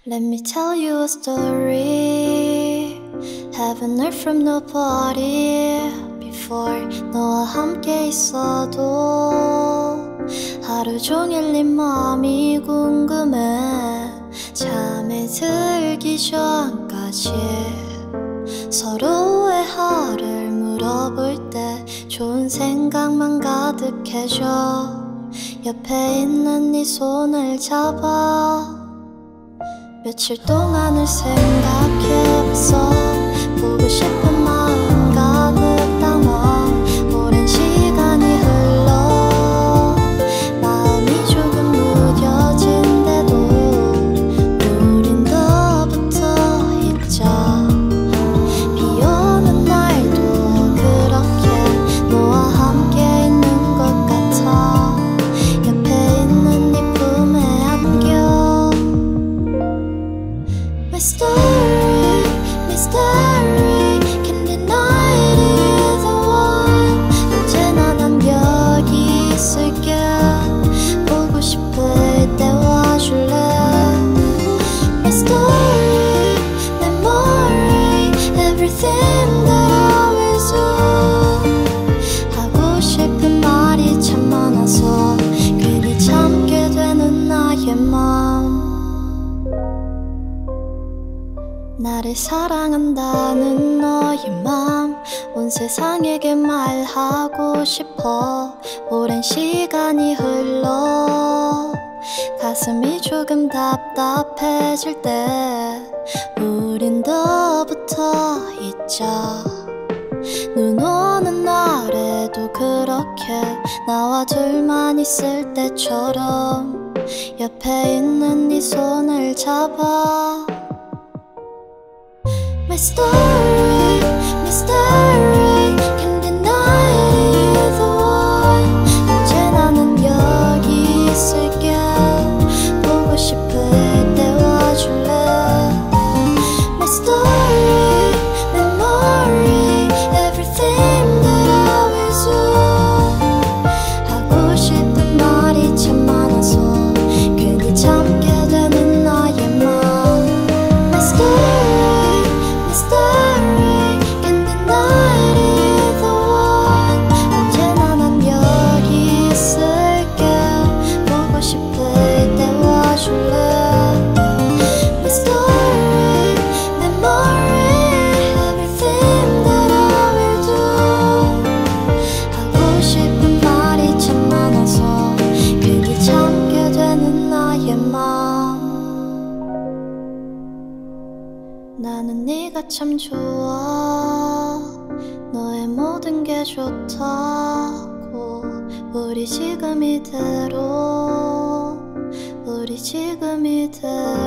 Let me tell you a story. Haven't heard from nobody before. 너와 함께 있어도 하루 종일 네 맘이 궁금해. 잠에 들기 전까지 서로의 하루를 물어볼 때 좋은 생각만 가득해져. 옆에 있는 네 손을 잡아 며칠 동안을 생각해봤어. 보고 싶은 마음 가득 담아 오랜 시간이 흘러 마음이 조금 무뎌진데도 우린 더 붙어있자. 비 오는 날도 그렇게 너와 함께 있는 것 같아. 옆에 있는 네 품에 안겨. My story, can't deny it is the one. 언제나 난 여기 있을게. 보고 싶을 때 와줄래. My story, memory, everything that I will do. 하고 싶은 말이 참 많아서 괜히 참게 되는 나의 맘. 나를 사랑한다는 너의 맘 온 세상에게 말하고 싶어. 오랜 시간이 흘러 가슴이 조금 답답해질 때 우린 더 붙어있자. 눈 오는 날에도 그렇게 나와 둘만 있을 때처럼 옆에 있는 네 손을 잡아. My story, can't deny it is the one. 언제나 난 여기 있을게. 보고 싶을 때 와줄래. My story, memory, everything that I will do. 하고 싶은 말이 참 많아서 괜히 참게 되는 나의 맘. My story, can't deny it is the one. 언제나 난 여기 있을게. 보고 싶을 때 와줄래. My story, memory, everything that I will do. 하고 싶은 말이 참 많아서 괜히 참게 되는 나의 맘. 나는 네가 참 좋아. 너의 모든 게 좋다고. 우리 지금 이대로